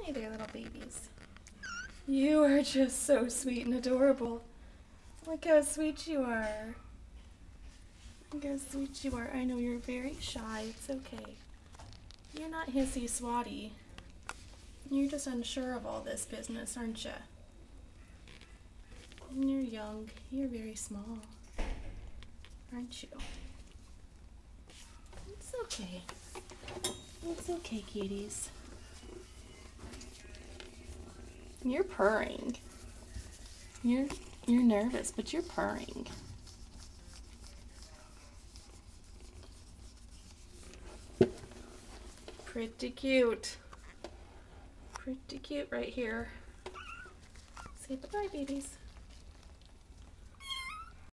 Hi there, little babies. You are just so sweet and adorable. Look how sweet you are. Look how sweet you are. I know you're very shy. It's okay. You're not hissy swatty. You're just unsure of all this business, aren't you? And you're young. You're very small. Aren't you? It's okay. It's okay, cuties. You're purring. You're nervous, but you're purring. Pretty cute. Pretty cute right here. Say bye-bye, babies.